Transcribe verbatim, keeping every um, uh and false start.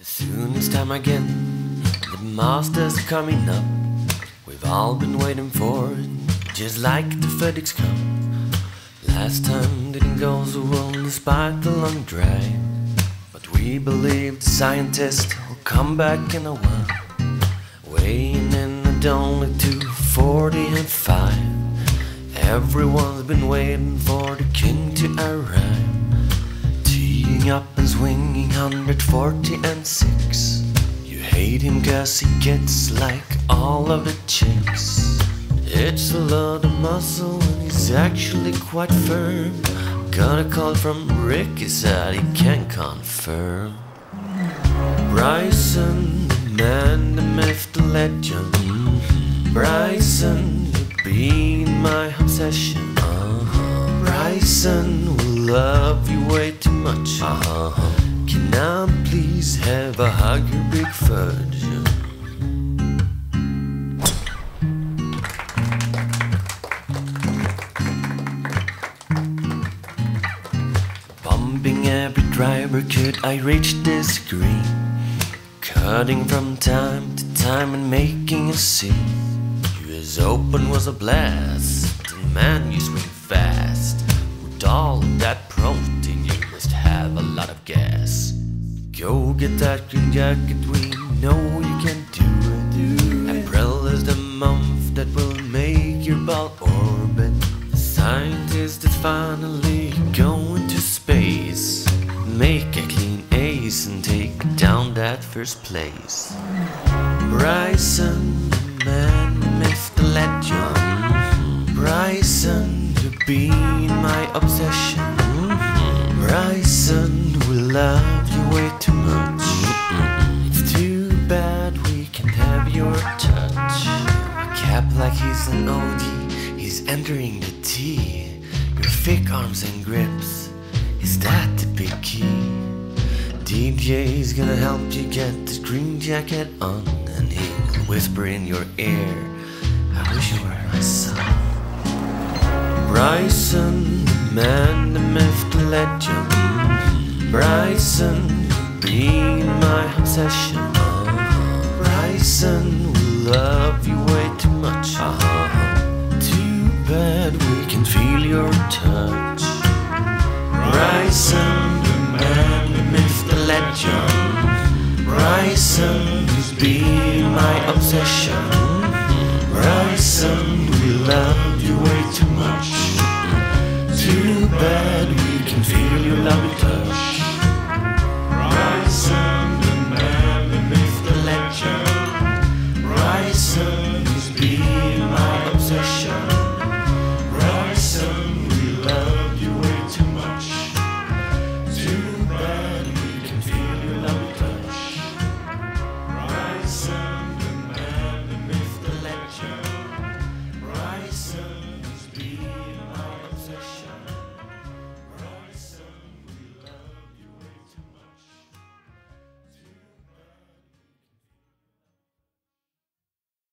Soon it's time again, the master's coming up. We've all been waiting for it, just like the FedEx Cup. Last time didn't go so well despite the long drive, but we believe the scientist will come back in a while. Weighing in at only two forty and five, everyone's been waiting for the king to arrive. Teeing up and swinging one forty and six. You hate him cause he gets like all of the chicks. It's a lot of muscle and he's actually quite firm. Got a call from Rick, he said he can confirm. Bryson, the man, the myth, the legend. Mm-hmm. Bryson, you've been my obsession. Uh-huh. Bryson will love you way too much. Uh-huh. Can I please have a hug, your big fudge? Bumping every driver, could I reach this screen? Cutting from time to time and making a scene. U S Open was a blast, and man, you swing fast. With all of that protein, you must have a lot of gas. Go get that green jacket, we know you can do it. April is the month that will make your ball orbit. The scientist is finally going to space. Make a clean ace and take down that first place. Bryson, the man, the myth, the legend. Bryson, you've been my obsession. Bryson, we love you way too much. It's too bad we can't have your touch. A cap like he's an O G, he's entering the tee. Your thick arms and grips, is that the big key? D J's gonna help you get this green jacket on, and he'll whisper in your ear, I wish you were my son. Bryson, the man, the myth, the legend. Bryson, you've been my obsession. Uh-huh. Bryson, we love you way too much. Uh-huh. Too bad we can feel your touch. Bryson, the man, the myth, the legend. Bryson, you've been my obsession.